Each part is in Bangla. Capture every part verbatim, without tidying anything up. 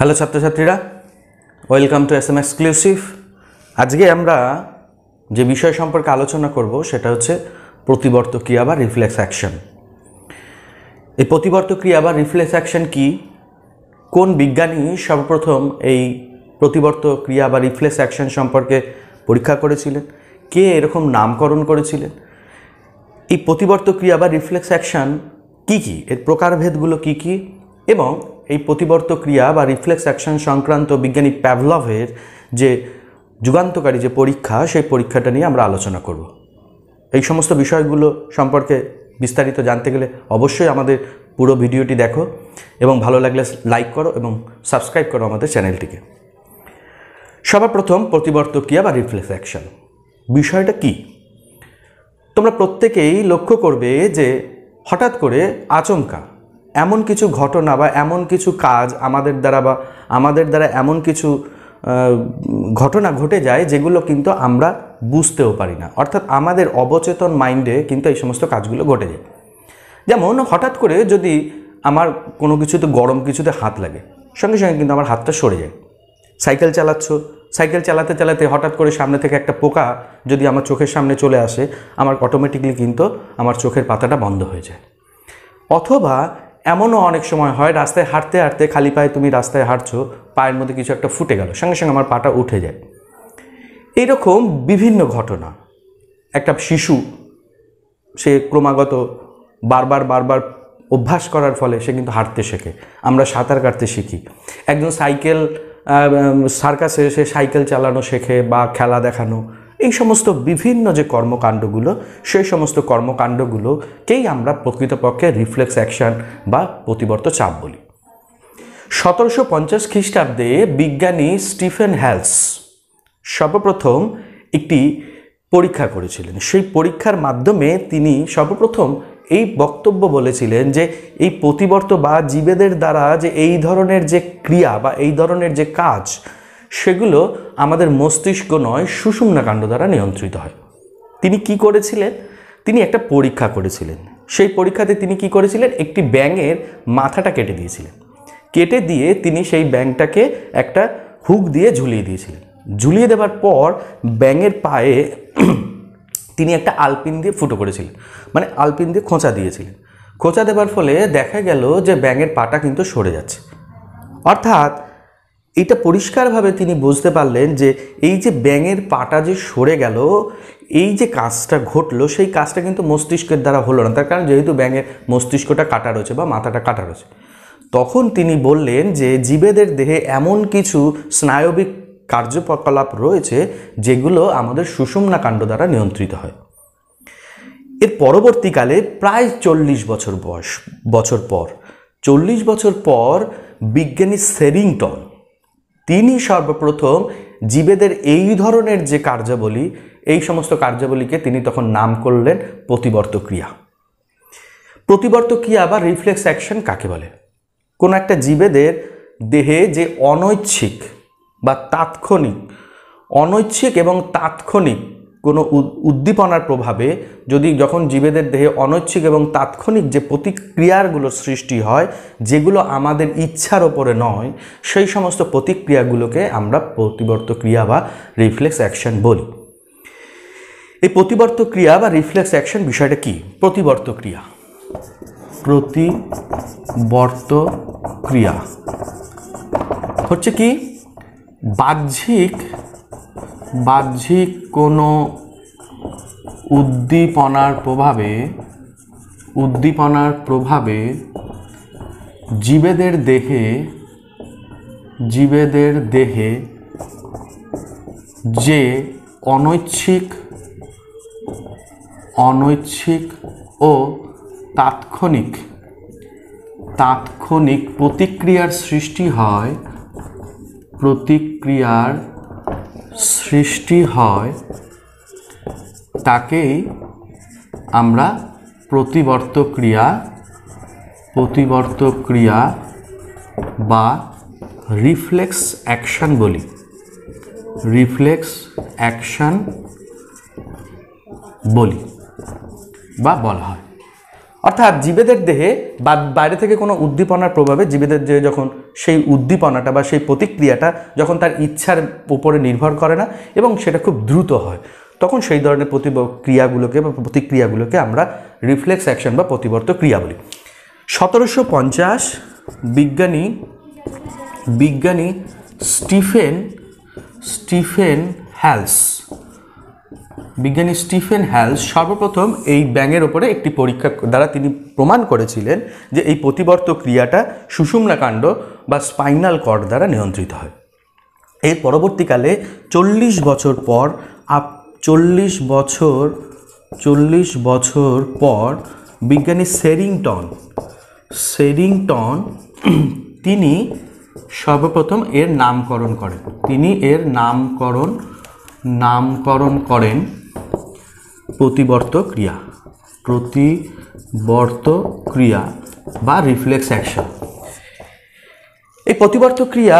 হ্যালো ছাত্রছাত্রীরা, welcome to S M exclusive. আজকে আমরা যে বিষয় সম্পর্কে আলোচনা করব সেটা হচ্ছে প্রতিবর্ত ক্রিয়া বা রিফ্লেক্স অ্যাকশন। এই প্রতিবর্ত ক্রিয়া বা রিফ্লেক্স অ্যাকশন কি, কোন বিজ্ঞানী সর্বপ্রথম এই প্রতিবর্ত ক্রিয়া বা রিফ্লেক্স অ্যাকশন সম্পর্কে পরীক্ষা করেছিলেন, কে এরকম নামকরণ করেছিলেন, এই প্রতিবর্ত ক্রিয়া বা রিফ্লেক্স অ্যাকশন কী কী, এর প্রকারভেদগুলো কী কী, এবং এই প্রতিবর্ত ক্রিয়া বা রিফ্লেক্স অ্যাকশন সংক্রান্ত বিজ্ঞানী প্যাভলভের যে যুগান্তকারী যে পরীক্ষা, সেই পরীক্ষাটা নিয়ে আমরা আলোচনা করব। এই সমস্ত বিষয়গুলো সম্পর্কে বিস্তারিত জানতে গেলে অবশ্যই আমাদের পুরো ভিডিওটি দেখো এবং ভালো লাগলে লাইক করো এবং সাবস্ক্রাইব করো আমাদের চ্যানেলটিকে। সবার প্রথম প্রতিবর্ত ক্রিয়া বা রিফ্লেক্স অ্যাকশন বিষয়টা কি, তোমরা প্রত্যেকেই লক্ষ্য করবে যে হঠাৎ করে আচমকা এমন কিছু ঘটনা বা এমন কিছু কাজ আমাদের দ্বারা বা আমাদের দ্বারা এমন কিছু ঘটনা ঘটে যায় যেগুলো কিন্তু আমরা বুঝতেও পারি না, অর্থাৎ আমাদের অবচেতন মাইন্ডে কিন্তু এই সমস্ত কাজগুলো ঘটে যায়। যেমন হঠাৎ করে যদি আমার কোনো কিছুতে গরম কিছুতে হাত লাগে, সঙ্গে সঙ্গে কিন্তু আমার হাতটা সরে যায়। সাইকেল চালাচ্ছ, সাইকেল চালাতে চালাতে হঠাৎ করে সামনে থেকে একটা পোকা যদি আমার চোখের সামনে চলে আসে, আমার অটোমেটিকলি কিন্তু আমার চোখের পাতাটা বন্ধ হয়ে যায়। অথবা এমনও অনেক সময় হয়, রাস্তায় হাঁটতে হাঁটতে খালি পায়ে তুমি রাস্তায় হাঁটছো, পায়ের মধ্যে কিছু একটা ফুটে গেল, সঙ্গে সঙ্গে আমার পাটা উঠে যায়। এইরকম বিভিন্ন ঘটনা। একটা শিশু সে ক্রমাগত বারবার বারবার অভ্যাস করার ফলে সে কিন্তু হাঁটতে শেখে, আমরা সাঁতার কাটতে শিখি। একজন সাইকেল সার্কাসে সে সাইকেল চালানো শেখে বা খেলা দেখানো, এই সমস্ত বিভিন্ন যে কর্মকাণ্ডগুলো, সেই সমস্ত কর্মকাণ্ডগুলোকেই আমরা প্রকৃতপক্ষে রিফ্লেক্স অ্যাকশন বা প্রতিবর্ত চাপ বলি। সতেরোশো পঞ্চাশ খ্রিস্টাব্দে বিজ্ঞানী স্টিফেন হ্যালস সর্বপ্রথম একটি পরীক্ষা করেছিলেন। সেই পরীক্ষার মাধ্যমে তিনি সর্বপ্রথম এই বক্তব্য বলেছিলেন যে এই প্রতিবর্ত বা জীবেদের দ্বারা যে এই ধরনের যে ক্রিয়া বা এই ধরনের যে কাজ, সেগুলো আমাদের মস্তিষ্ক নয়, সুষুম্না কাণ্ড দ্বারা নিয়ন্ত্রিত হয়। তিনি কি করেছিলেন, তিনি একটা পরীক্ষা করেছিলেন। সেই পরীক্ষাতে তিনি কি করেছিলেন, একটি ব্যাঙের মাথাটা কেটে দিয়েছিলেন। কেটে দিয়ে তিনি সেই ব্যাঙটাকে একটা হুক দিয়ে ঝুলিয়ে দিয়েছিলেন। ঝুলিয়ে দেওয়ার পর ব্যাঙের পায়ে তিনি একটা আলপিন দিয়ে ফুটো করেছিলেন, মানে আলপিন দিয়ে খোঁচা দিয়েছিলেন। খোঁচা দেওয়ার ফলে দেখা গেল যে ব্যাঙের পাটা কিন্তু সরে যাচ্ছে। অর্থাৎ এটা পরিষ্কারভাবে তিনি বুঝতে পারলেন যে এই যে ব্যাঙের পাটা যে সরে গেল, এই যে কাজটা ঘটলো, সেই কাজটা কিন্তু মস্তিষ্কের দ্বারা হলো না, তার কারণ যেহেতু ব্যাঙের মস্তিষ্কটা কাটা রয়েছে বা মাথাটা কাটা রয়েছে। তখন তিনি বললেন যে জীবেদের দেহে এমন কিছু স্নায়বিক কার্যকলাপ রয়েছে যেগুলো আমাদের সুষুম্না কাণ্ড দ্বারা নিয়ন্ত্রিত হয়। এর পরবর্তীকালে প্রায় চল্লিশ বছর বয়স বছর পর চল্লিশ বছর পর বিজ্ঞানী সেরিংটন তিনি সর্বপ্রথম জীবেদের এই ধরনের যে কার্যাবলী, এই সমস্ত কার্যাবলীকে তিনি তখন নাম করলেন প্রতিবর্ত ক্রিয়া। প্রতিবর্ত ক্রিয়া বা রিফ্লেক্স অ্যাকশন কাকে বলে? কোনো একটা জীবেদের দেহে যে অনৈচ্ছিক বা তাৎক্ষণিক, অনৈচ্ছিক এবং তাৎক্ষণিক কোনো উদ্দীপনার প্রভাবে যদি যখন জীবেদের দেহে অনৈচ্ছিক এবং তাৎক্ষণিক যে প্রতিক্রিয়াগুলো সৃষ্টি হয়, যেগুলো আমাদের ইচ্ছার ওপরে নয়, সেই সমস্ত প্রতিক্রিয়াগুলোকে আমরা প্রতিবর্ত ক্রিয়া বা রিফ্লেক্স অ্যাকশন বলি। এই প্রতিবর্ত ক্রিয়া বা রিফ্লেক্স অ্যাকশন বিষয়টা কি? প্রতিবর্ত ক্রিয়া প্রতিবর্ত ক্রিয়া হচ্ছে কি, বাহ্যিক বাহ্যিক কোনো উদ্দীপনার প্রভাবে উদ্দীপনার প্রভাবে জীবেদের দেহে জীবেদের দেহে যে অনৈচ্ছিক অনৈচ্ছিক ও তাৎক্ষণিক তাৎক্ষণিক প্রতিক্রিয়ার সৃষ্টি হয় প্রতিক্রিয়ার সৃষ্টি হয় তাকেই আমরা প্রতিবর্ত ক্রিয়া প্রতিবর্ত ক্রিয়া বা রিফ্লেক্স অ্যাকশন বলি রিফ্লেক্স অ্যাকশন বলি বা বলা হয়। অর্থাৎ জীবেদের দেহে বা বাইরে থেকে কোনো উদ্দীপনার প্রভাবে জীবেদের দেহে যখন সেই উদ্দীপনাটা বা সেই প্রতিক্রিয়াটা যখন তার ইচ্ছার উপরে নির্ভর করে না এবং সেটা খুব দ্রুত হয়, তখন সেই ধরনের প্রতিক্রিয়াগুলোকে বা প্রতিক্রিয়াগুলোকে আমরা রিফ্লেক্স অ্যাকশন বা প্রতিবর্ত ক্রিয়া বলি। সতেরোশো পঞ্চাশ বিজ্ঞানী বিজ্ঞানী স্টিফেন স্টিফেন হ্যালস বিজ্ঞানী স্টিফেন হ্যালস সর্বপ্রথম এই ব্যাঙের ওপরে একটি পরীক্ষা দ্বারা তিনি প্রমাণ করেছিলেন যে এই প্রতিবর্ত ক্রিয়াটা সুষুম্না কাণ্ড বা স্পাইনাল কর্ড দ্বারা নিয়ন্ত্রিত হয়। এর পরবর্তীকালে চল্লিশ বছর পর আপ চল্লিশ বছর চল্লিশ বছর পর বিজ্ঞানী সেরিংটন সেরিংটন তিনি সর্বপ্রথম এর নামকরণ করেন তিনি এর নামকরণ নামকরণ করেন প্রতিবর্ত ক্রিয়া প্রতিবর্ত ক্রিয়া বা রিফ্লেক্স অ্যাকশন। এই প্রতিবর্ত ক্রিয়া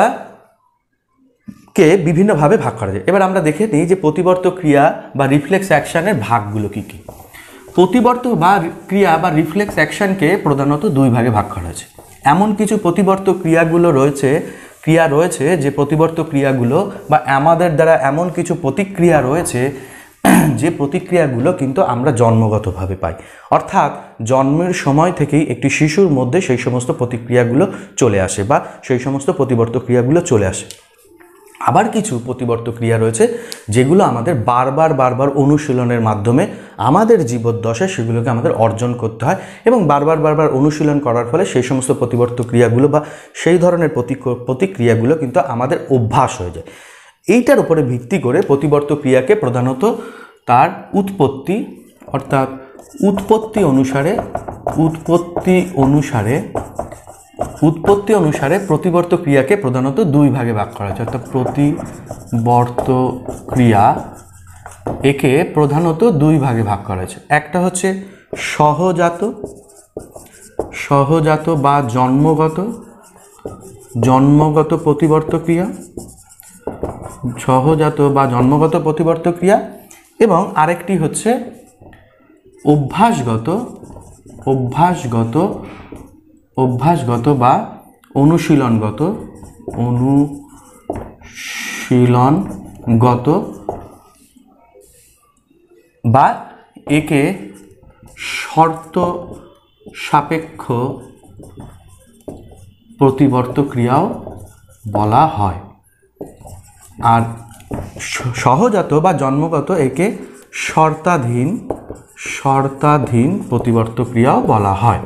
কে বিভিন্নভাবে ভাগ করা যায়। এবার আমরা দেখে নিই যে প্রতিবর্ত ক্রিয়া বা রিফ্লেক্স অ্যাকশনের ভাগগুলো কী কী। প্রতিবর্ত বা ক্রিয়া বা রিফ্লেক্স অ্যাকশনকে প্রধানত দুই ভাগে ভাগ করা আছে। এমন কিছু প্রতিবর্ত ক্রিয়াগুলো রয়েছে ক্রিয়া রয়েছে যে প্রতিবর্ত ক্রিয়াগুলো বা আমাদের দ্বারা এমন কিছু প্রতিক্রিয়া রয়েছে যে প্রতিক্রিয়াগুলো কিন্তু আমরা জন্মগতভাবে পাই, অর্থাৎ জন্মের সময় থেকেই একটি শিশুর মধ্যে সেই সমস্ত প্রতিক্রিয়াগুলো চলে আসে বা সেই সমস্ত প্রতিবর্ত ক্রিয়াগুলো চলে আসে। আবার কিছু প্রতিবর্ত ক্রিয়া রয়েছে যেগুলো আমাদের বারবার বারবার অনুশীলনের মাধ্যমে আমাদের জীবদ্দশায় সেগুলোকে আমাদের অর্জন করতে হয় এবং বারবার বারবার অনুশীলন করার ফলে সেই সমস্ত প্রতিবর্ত ক্রিয়াগুলো বা সেই ধরনের প্রতিক্রিয়াগুলো কিন্তু আমাদের অভ্যাস হয়ে যায়। এইটার উপরে ভিত্তি করে প্রতিবর্ত ক্রিয়াকে প্রধানত তার উৎপত্তি অর্থাৎ উৎপত্তি অনুসারে উৎপত্তি অনুসারে উৎপত্তি অনুসারে প্রতিবর্ত ক্রিয়াকে প্রধানত দুই ভাগে ভাগ করা হয়েছে। অর্থাৎ প্রতিবর্ত ক্রিয়া একে প্রধানত দুই ভাগে ভাগ করা হয়েছে। একটা হচ্ছে সহজাত সহজাত বা জন্মগত জন্মগত প্রতিবর্ত ক্রিয়া সহজাত বা জন্মগত প্রতিবর্ত ক্রিয়া এবং আরেকটি হচ্ছে অভ্যাসগত অভ্যাসগত অভ্যাসগত বা অনুশীলনগত অনুশীলনগত বা একে শর্ত সাপেক্ষ প্রতিবর্ত ক্রিয়াও বলা হয়। আর সহজাত বা জন্মগত একে শর্তাধীন শর্তাধীন প্রতিবর্ত ক্রিয়াও বলা হয়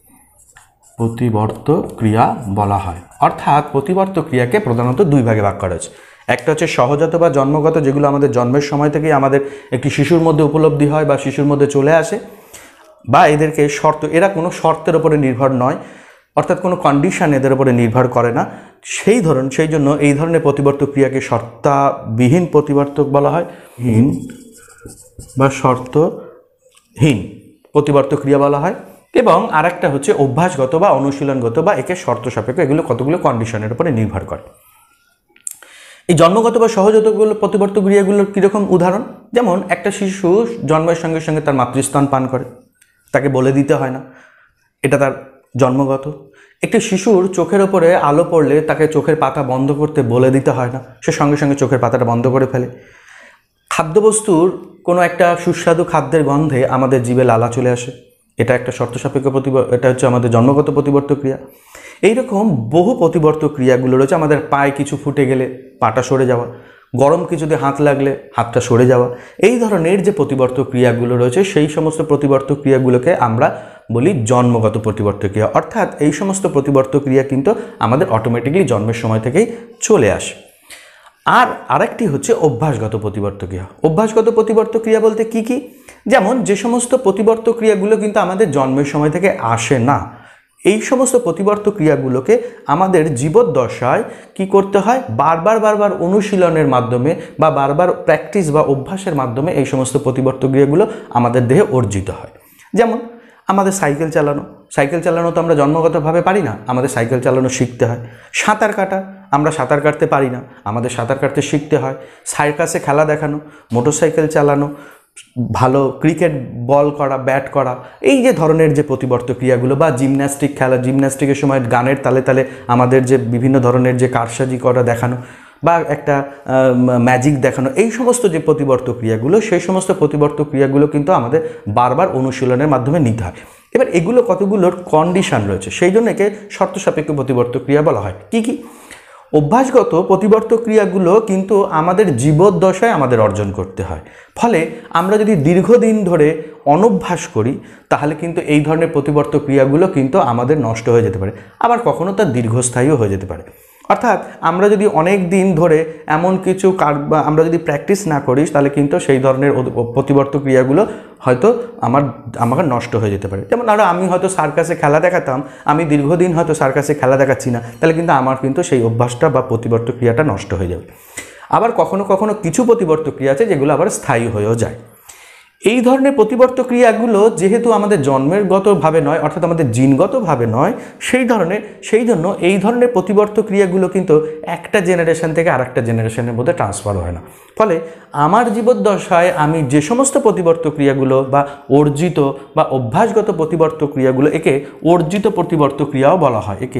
প্রতিবর্ত ক্রিয়া বলা হয়। অর্থাৎ প্রতিবর্ত ক্রিয়াকে প্রধানত দুই ভাগে ভাগ করা হয়েছে। একটা হচ্ছে সহজাত বা জন্মগত, যেগুলো আমাদের জন্মের সময় থেকেই আমাদের একটি শিশুর মধ্যে উপলব্ধি হয় বা শিশুর মধ্যে চলে আসে, বা এদেরকে শর্ত এরা কোনো শর্তের উপরে নির্ভর নয়, অর্থাৎ কোনো কন্ডিশন এদের উপরে নির্ভর করে না। সেই ধরন সেই জন্য এই ধরনের প্রতিবর্ত ক্রিয়াকে শর্তাবিহীন প্রতিবর্তক বলা হয় হীন বা শর্তহীন প্রতিবর্ত ক্রিয়া বলা হয়। এবং আরেকটা হচ্ছে অভ্যাসগত বা অনুশীলনগত বা একে শর্ত সাপেক্ষ, এগুলো কতগুলো কন্ডিশনের উপরে নির্ভর করে। এই জন্মগত বা সহজাতগুলো প্রতিবর্ত ক্রিয়াগুলোর কীরকম উদাহরণ, যেমন একটা শিশু জন্মের সঙ্গে সঙ্গে তার মাতৃস্তন পান করে, তাকে বলে দিতে হয় না, এটা তার জন্মগত। একটি শিশুর চোখের ওপরে আলো পড়লে তাকে চোখের পাতা বন্ধ করতে বলে দিতে হয় না, সে সঙ্গে সঙ্গে চোখের পাতাটা বন্ধ করে ফেলে। খাদ্যবস্তুর কোনো একটা সুস্বাদু খাদ্যের গন্ধে আমাদের জিভে লালা চলে আসে, এটা একটা শর্ত সাপেক্ষ প্রতিব এটা হচ্ছে আমাদের জন্মগত প্রতিবর্ত ক্রিয়া। এইরকম বহু প্রতিবর্ত ক্রিয়াগুলো রয়েছে। আমাদের পায়ে কিছু ফুটে গেলে পাটা সরে যাওয়া, গরম কিছুতে হাত লাগলে হাতটা সরে যাওয়া, এই ধরনের যে প্রতিবর্ত ক্রিয়াগুলো রয়েছে সেই সমস্ত প্রতিবর্ত ক্রিয়াগুলোকে আমরা বলি জন্মগত প্রতিবর্ত ক্রিয়া। অর্থাৎ এই সমস্ত প্রতিবর্ত ক্রিয়া কিন্তু আমাদের অটোমেটিকলি জন্মের সময় থেকেই চলে আসে। আর আরেকটি হচ্ছে অভ্যাসগত প্রতিবর্ত ক্রিয়া। অভ্যাসগত প্রতিবর্ত ক্রিয়া বলতে কি কি, যেমন যে সমস্ত প্রতিবর্ত ক্রিয়াগুলো কিন্তু আমাদের জন্মের সময় থেকে আসে না, এই সমস্ত প্রতিবর্ত ক্রিয়াগুলোকে আমাদের জীবদ্দশায় কি করতে হয়, বারবার বারবার অনুশীলনের মাধ্যমে বা বারবার প্র্যাকটিস বা অভ্যাসের মাধ্যমে এই সমস্ত প্রতিবর্ত ক্রিয়াগুলো আমাদের দেহে অর্জিত হয়। যেমন আমাদের সাইকেল চালানো, সাইকেল চালানো তো আমরা জন্মগতভাবে পারি না, আমাদের সাইকেল চালানো শিখতে হয়। সাঁতার কাটা, আমরা সাঁতার কাটতে পারি না, আমাদের সাঁতার কাটতে শিখতে হয়। সার্কাসে খেলা দেখানো, মোটরসাইকেল চালানো, ভালো ক্রিকেট বল করা, ব্যাট করা, এই যে ধরনের যে প্রতিবর্ত ক্রিয়াগুলো, বা জিমন্যাস্টিক খেলা, জিমন্যাস্টিকের সময় গানের তালে তালে আমাদের যে বিভিন্ন ধরনের যে কারসাজি করা দেখানো বা একটা ম্যাজিক দেখানো, এই সমস্ত যে প্রতিবর্ত ক্রিয়াগুলো, সেই সমস্ত প্রতিবর্ত ক্রিয়াগুলো কিন্তু আমাদের বারবার অনুশীলনের মাধ্যমে নিতে হয়। এবার এগুলো কতগুলোর কন্ডিশন রয়েছে, সেই জন্য একে শর্ত সাপেক্ষ প্রতিবর্ত ক্রিয়া বলা হয়। কি কি? অভ্যাসগত প্রতিবর্ত ক্রিয়াগুলো কিন্তু আমাদের জীবদ্দশায় আমাদের অর্জন করতে হয়। ফলে আমরা যদি দীর্ঘদিন ধরে অনভ্যাস করি তাহলে কিন্তু এই ধরনের প্রতিবর্ত ক্রিয়াগুলো কিন্তু আমাদের নষ্ট হয়ে যেতে পারে, আবার কখনো তা দীর্ঘস্থায়ীও হয়ে যেতে পারে। অর্থাৎ আমরা যদি অনেক দিন ধরে এমন কিছু কার আমরা যদি প্র্যাকটিস না করি তাহলে কিন্তু সেই ধরনের প্রতিবর্ত ক্রিয়াগুলো হয়তো আমার আমাকে নষ্ট হয়ে যেতে পারে। যেমন আরও আমি হয়তো সার্কাসে খেলা দেখাতাম, আমি দীর্ঘদিন হয়তো সার্কাসে খেলা দেখাচ্ছি না, তাহলে কিন্তু আমার কিন্তু সেই অভ্যাসটা বা প্রতিবর্ত ক্রিয়াটা নষ্ট হয়ে যাবে। আবার কখনো কখনো কিছু প্রতিবর্ত ক্রিয়া আছে যেগুলো আবার স্থায়ী হয়েও যায়। এই ধরনের প্রতিবর্ত ক্রিয়াগুলো যেহেতু আমাদের জন্মেরগতভাবে নয়, অর্থাৎ আমাদের জিনগতভাবে নয়, সেই ধরনের সেই জন্য এই ধরনের প্রতিবর্ত ক্রিয়াগুলো কিন্তু একটা জেনারেশন থেকে আরেকটা জেনারেশনের মধ্যে ট্রান্সফার হয় না। ফলে আমার জীবদ্দশায় আমি যে সমস্ত প্রতিবর্ত ক্রিয়াগুলো বা অর্জিত বা অভ্যাসগত প্রতিবর্ত ক্রিয়াগুলো, একে অর্জিত প্রতিবর্ত ক্রিয়াও বলা হয়, একে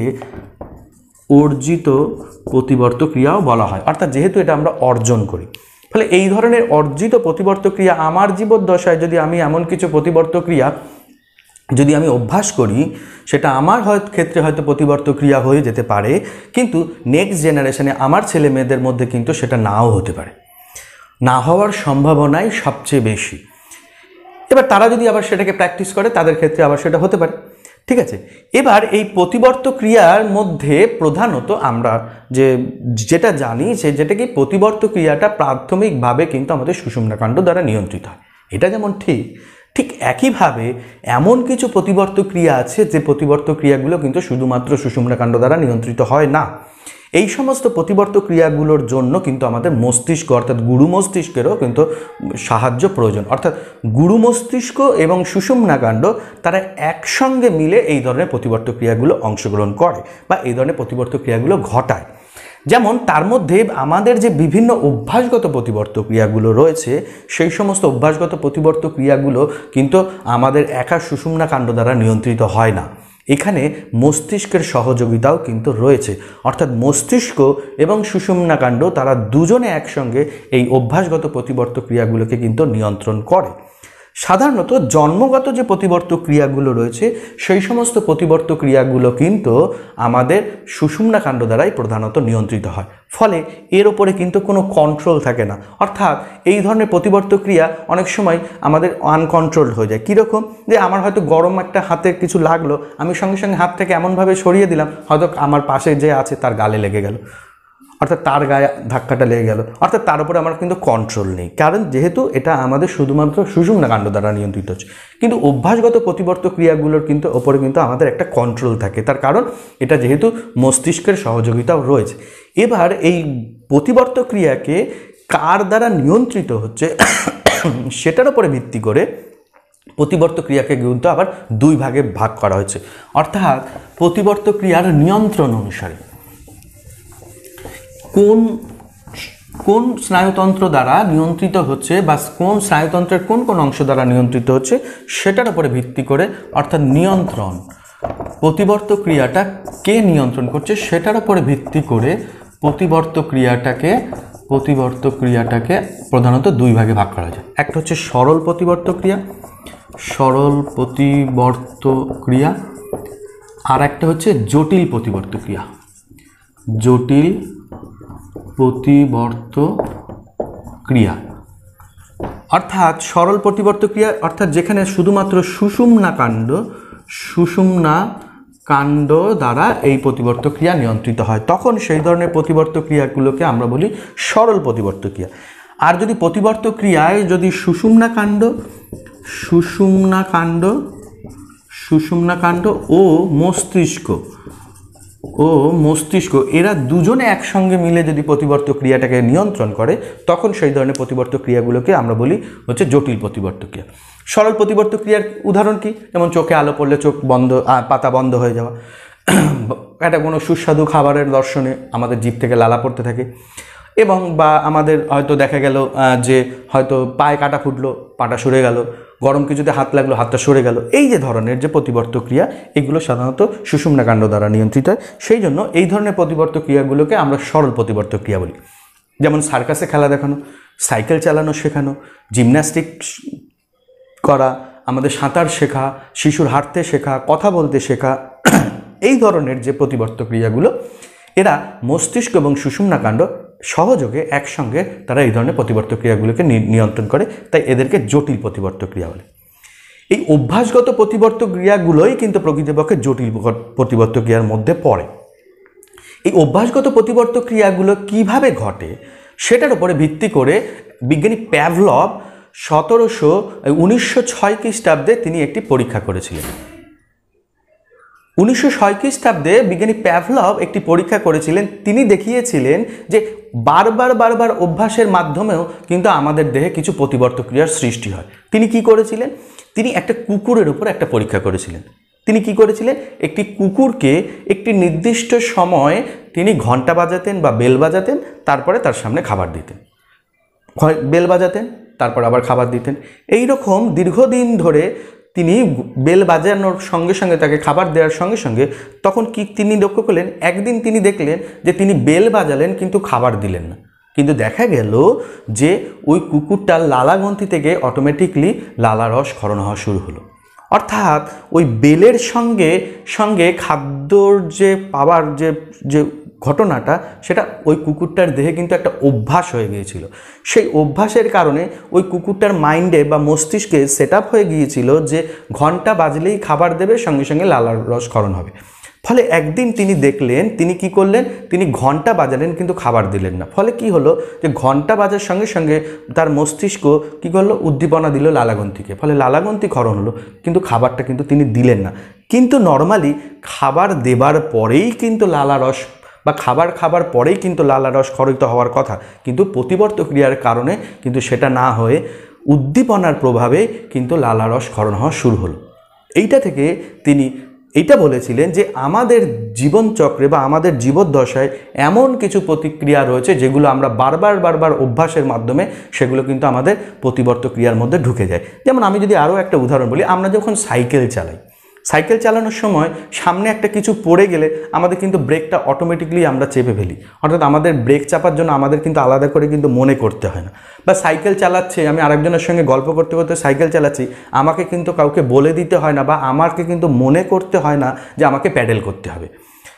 অর্জিত প্রতিবর্ত ক্রিয়াও বলা হয়। অর্থাৎ যেহেতু এটা আমরা অর্জন করি, ফলে এই ধরনের অর্জিত প্রতিবর্ত ক্রিয়া আমার জীবদ্দশায় যদি আমি এমন কিছু প্রতিবর্ত ক্রিয়া যদি আমি অভ্যাস করি, সেটা আমার হয়তো ক্ষেত্রে হয়তো প্রতিবর্ত ক্রিয়া হয়ে যেতে পারে, কিন্তু নেক্সট জেনারেশনে আমার ছেলে মেয়েদের মধ্যে কিন্তু সেটা নাও হতে পারে, না হওয়ার সম্ভাবনাই সবচেয়ে বেশি। এবার তারা যদি আবার সেটাকে প্র্যাকটিস করে তাদের ক্ষেত্রে আবার সেটা হতে পারে। ঠিক আছে, এবার এই প্রতিবর্ত ক্রিয়ার মধ্যে প্রধানত আমরা যে যেটা জানি সে যেটা কি প্রতিবর্ত ক্রিয়াটা প্রাথমিকভাবে কিন্তু আমাদের সুষুম্নাকাণ্ড দ্বারা নিয়ন্ত্রিত হয়, এটা যেমন ঠিক ঠিক একইভাবে এমন কিছু প্রতিবর্ত ক্রিয়া আছে যে প্রতিবর্ত ক্রিয়াগুলো কিন্তু শুধুমাত্র সুষুম্নাকাণ্ড দ্বারা নিয়ন্ত্রিত হয় না। এই সমস্ত প্রতিবর্ত ক্রিয়াগুলোর জন্য কিন্তু আমাদের মস্তিষ্ক অর্থাৎ গুরু মস্তিষ্কেরও কিন্তু সাহায্য প্রয়োজন। অর্থাৎ গুরু মস্তিষ্ক এবং সুষুম্নাকাণ্ড তারা একসঙ্গে মিলে এই ধরনের প্রতিবর্ত ক্রিয়াগুলো অংশগ্রহণ করে বা এই ধরনের প্রতিবর্ত ক্রিয়াগুলো ঘটায়। যেমন তার মধ্যে আমাদের যে বিভিন্ন অভ্যাসগত প্রতিবর্ত ক্রিয়াগুলো রয়েছে, সেই সমস্ত অভ্যাসগত প্রতিবর্ত ক্রিয়াগুলো কিন্তু আমাদের একা সুষুম্নাকাণ্ড দ্বারা নিয়ন্ত্রিত হয় না, এখানে মস্তিষ্কের সহযোগিতাও কিন্তু রয়েছে। অর্থাৎ মস্তিষ্ক এবং সুষুম্নাকাণ্ড তারা দুজনে একসঙ্গে এই অভ্যাসগত প্রতিবর্ত ক্রিয়াগুলোকে কিন্তু নিয়ন্ত্রণ করে। সাধারণত জন্মগত যে প্রতিবর্ত ক্রিয়াগুলো রয়েছে সেই সমস্ত প্রতিবর্ত ক্রিয়াগুলো কিন্তু আমাদের সুষুম্নাকাণ্ড দ্বারাই প্রধানত নিয়ন্ত্রিত হয়, ফলে এর ওপরে কিন্তু কোনো কন্ট্রোল থাকে না। অর্থাৎ এই ধরনের প্রতিবর্ত ক্রিয়া অনেক সময় আমাদের আনকন্ট্রোলড হয়ে যায়। কীরকম? যে আমার হয়তো গরম একটা হাতে কিছু লাগলো, আমি সঙ্গে সঙ্গে হাত থেকে এমনভাবে সরিয়ে দিলাম, হয়তো আমার পাশে যে আছে তার গালে লেগে গেল, অর্থাৎ তার গায়ে ধাক্কাটা লেগে গেল, অর্থাৎ তার উপরে আমার কিন্তু কন্ট্রোল নেই, কারণ যেহেতু এটা আমাদের শুধুমাত্র সুষুম্নাকাণ্ড দ্বারা নিয়ন্ত্রিত হচ্ছে। কিন্তু অভ্যাসগত প্রতিবর্ত ক্রিয়াগুলোর কিন্তু ওপরে কিন্তু আমাদের একটা কন্ট্রোল থাকে, তার কারণ এটা যেহেতু মস্তিষ্কের সহযোগিতাও রয়েছে। এবার এই প্রতিবর্ত ক্রিয়াকে কার দ্বারা নিয়ন্ত্রিত হচ্ছে সেটার উপরে ভিত্তি করে প্রতিবর্ত ক্রিয়াকে কিন্তু আবার দুই ভাগে ভাগ করা হয়েছে। অর্থাৎ প্রতিবর্ত ক্রিয়ার নিয়ন্ত্রণ অনুসারে কোন কোন স্নায়ুতন্ত্র দ্বারা নিয়ন্ত্রিত হচ্ছে বা কোন স্নায়ুতন্ত্রের কোন কোন অংশ দ্বারা নিয়ন্ত্রিত হচ্ছে সেটার উপরে ভিত্তি করে, অর্থাৎ নিয়ন্ত্রণ প্রতিবর্ত ক্রিয়াটা কে নিয়ন্ত্রণ করছে সেটার উপরে ভিত্তি করে প্রতিবর্ত ক্রিয়াটাকে প্রতিবর্ত ক্রিয়াটাকে প্রধানত দুই ভাগে ভাগ করা যায়। একটা হচ্ছে সরল প্রতিবর্ত ক্রিয়া, সরল প্রতিবর্ত ক্রিয়া, আর একটা হচ্ছে জটিল প্রতিবর্ত ক্রিয়া, জটিল প্রতিবর্ত ক্রিয়া। অর্থাৎ সরল প্রতিবর্ত ক্রিয়া অর্থাৎ যেখানে শুধুমাত্র সুষুম্নাকাণ্ড সুষুম্নাকাণ্ড দ্বারা এই প্রতিবর্ত ক্রিয়া নিয়ন্ত্রিত হয়, তখন সেই ধরনের প্রতিবর্ত ক্রিয়াগুলোকে আমরা বলি সরল প্রতিবর্ত ক্রিয়া। আর যদি প্রতিবর্ত ক্রিয়ায় যদি সুষুম্নাকাণ্ড সুষুম্নাকাণ্ড সুষুম্নাকাণ্ড ও মস্তিষ্ক ও মস্তিষ্ক এরা দুজনে একসঙ্গে মিলে যদি প্রতিবর্ত ক্রিয়াটাকে নিয়ন্ত্রণ করে, তখন সেই ধরনের প্রতিবর্ত ক্রিয়াগুলোকে আমরা বলি হচ্ছে জটিল প্রতিবর্ত ক্রিয়া। সরল প্রতিবর্ত ক্রিয়ার উদাহরণ কি? যেমন চোখে আলো পড়লে চোখ বন্ধ, পাতা বন্ধ হয়ে যাওয়া, একটা কোনো সুস্বাদু খাবারের দর্শনে আমাদের জিভ থেকে লালা পড়তে থাকে, এবং বা আমাদের হয়তো দেখা গেল যে হয়তো পায়ে কাটা ফুটলো, পাটা সরে গেল, গরম কিছুতে হাত লাগলো, হাতটা সরে গেল। এই যে ধরনের যে প্রতিবর্ত ক্রিয়া, এগুলো সাধারণত সুষুম্নাকাণ্ড দ্বারা নিয়ন্ত্রিত হয়। সেই জন্য এই ধরনের প্রতিবর্ত ক্রিয়াগুলোকে আমরা সরল প্রতিবর্ত ক্রিয়া বলি। যেমন সার্কাসে খেলা দেখানো, সাইকেল চালানো শেখানো, জিমন্যাস্টিক করা, আমাদের সাঁতার শেখা, শিশুর হাঁটতে শেখা, কথা বলতে শেখা, এই ধরনের যে প্রতিবর্ত ক্রিয়াগুলো, এরা মস্তিষ্ক এবং সুষুম্নাকাণ্ড সহযোগে একসঙ্গে তারা এই ধরনের প্রতিবর্ত ক্রিয়াগুলোকে নিয়ন্ত্রণ করে, তাই এদেরকে জটিল প্রতিবর্ত ক্রিয়া বলে। এই অভ্যাসগত প্রতিবর্ত ক্রিয়াগুলোই কিন্তু প্রকৃতপক্ষে জটিল প্রতিবর্ত ক্রিয়ার মধ্যে পড়ে। এই অভ্যাসগত প্রতিবর্ত ক্রিয়াগুলো কিভাবে ঘটে সেটার উপরে ভিত্তি করে বিজ্ঞানী প্যাভলভ সতেরোশো উনিশশো ছয় খ্রিস্টাব্দে তিনি একটি পরীক্ষা করেছিলেন। উনিশশো ছয় খ্রিস্টাব্দে বিজ্ঞানী প্যাভলভ একটি পরীক্ষা করেছিলেন। তিনি দেখিয়েছিলেন যে বারবার বারবার অভ্যাসের মাধ্যমেও কিন্তু আমাদের দেহে কিছু প্রতিবর্ত ক্রিয়ার সৃষ্টি হয়। তিনি কি করেছিলেন? তিনি একটা কুকুরের উপর একটা পরীক্ষা করেছিলেন। তিনি কি করেছিলেন? একটি কুকুরকে একটি নির্দিষ্ট সময় তিনি ঘন্টা বাজাতেন বা বেল বাজাতেন, তারপরে তার সামনে খাবার দিতেন। বেল বাজাতেন, তারপর আবার খাবার দিতেন। এই রকম দীর্ঘদিন ধরে তিনি বেল বাজানোর সঙ্গে সঙ্গে তাকে খাবার দেওয়ার সঙ্গে সঙ্গে তখন কি তিনি লক্ষ্য করলেন, একদিন তিনি দেখলেন যে তিনি বেল বাজালেন কিন্তু খাবার দিলেন না। কিন্তু দেখা গেল যে ওই কুকুরটার লালাগ্রন্থি থেকে অটোমেটিকলি লালারস ক্ষরণ হওয়া শুরু হলো। অর্থাৎ ওই বেলের সঙ্গে সঙ্গে খাদ্যর যে পাওয়ার যে যে ঘটনাটা, সেটা ওই কুকুরটার দেহে কিন্তু একটা অভ্যাস হয়ে গিয়েছিল। সেই অভ্যাসের কারণে ওই কুকুরটার মাইন্ডে বা মস্তিষ্কে সেট আপ হয়ে গিয়েছিল যে ঘন্টা বাজলেই খাবার দেবে, সঙ্গে সঙ্গে লালার রস ক্ষরণ হবে। ফলে একদিন তিনি দেখলেন, তিনি কি করলেন, তিনি ঘন্টা বাজালেন কিন্তু খাবার দিলেন না। ফলে কি হলো যে ঘন্টা বাজার সঙ্গে সঙ্গে তার মস্তিষ্ক কি করলো, উদ্দীপনা দিল লালাগ্রন্থিকে। ফলে লালাগ্রন্থি ক্ষরণ হলো, কিন্তু খাবারটা কিন্তু তিনি দিলেন না। কিন্তু নর্মালি খাবার দেবার পরেই কিন্তু লালারস বা খাবার খাবার পরেই কিন্তু লালারস ক্ষরিত হওয়ার কথা, কিন্তু প্রতিবর্ত ক্রিয়ার কারণে কিন্তু সেটা না হয়ে উদ্দীপনার প্রভাবে কিন্তু লালারস ক্ষরণ হওয়া শুরু হলো। এইটা থেকে তিনি এইটা বলেছিলেন যে আমাদের জীবনচক্রে বা আমাদের জীবদ্দশায় এমন কিছু প্রতিক্রিয়া রয়েছে যেগুলো আমরা বারবার বারবার অভ্যাসের মাধ্যমে সেগুলো কিন্তু আমাদের প্রতিবর্ত ক্রিয়ার মধ্যে ঢুকে যায়। যেমন আমি যদি আরও একটা উদাহরণ বলি, আমরা যখন সাইকেল চালাই, সাইকেল চালানোর সময় সামনে একটা কিছু পড়ে গেলে আমাদের কিন্তু ব্রেকটা অটোমেটিকলি আমরা চেপে ফেলি। অর্থাৎ আমাদের ব্রেক চাপার জন্য আমাদের কিন্তু আলাদা করে কিন্তু মনে করতে হয় না। বা সাইকেল চালাচ্ছে, আমি আরেকজনের সঙ্গে গল্প করতে করতে সাইকেল চালাচ্ছি, আমাকে কিন্তু কাউকে বলে দিতে হয় না বা আমাকে কিন্তু মনে করতে হয় না যে আমাকে প্যাডেল করতে হবে।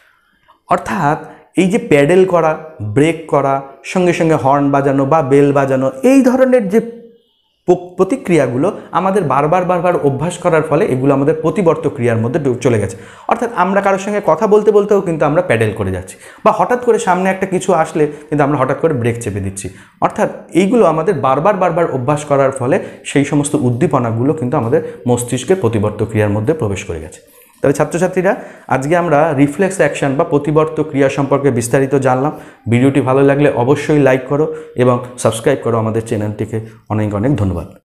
অর্থাৎ এই যে প্যাডেল করা, ব্রেক করা, সঙ্গে সঙ্গে হর্ন বাজানো বা বেল বাজানো, এই ধরনের যে প্রতিক্রিয়াগুলো আমাদের বারবার বারবার অভ্যাস করার ফলে এগুলো আমাদের প্রতিবর্ত ক্রিয়ার মধ্যে চলে গেছে। অর্থাৎ আমরা কারোর সঙ্গে কথা বলতে বলতেও কিন্তু আমরা প্যাডেল করে যাচ্ছি, বা হঠাৎ করে সামনে একটা কিছু আসলে কিন্তু আমরা হঠাৎ করে ব্রেক চেপে দিচ্ছি। অর্থাৎ এইগুলো আমাদের বারবার বারবার অভ্যাস করার ফলে সেই সমস্ত উদ্দীপনাগুলো কিন্তু আমাদের মস্তিষ্কের প্রতিবর্ত ক্রিয়ার মধ্যে প্রবেশ করে গেছে। তবে ছাত্রছাত্রীরা, আজকে আমরা রিফ্লেক্স অ্যাকশন বা প্রতিবর্ত ক্রিয়া সম্পর্কে বিস্তারিত জানলাম। ভিডিওটি ভালো লাগলে অবশ্যই লাইক করো এবং সাবস্ক্রাইব করো আমাদের চ্যানেলটিকে। অনেক অনেক ধন্যবাদ।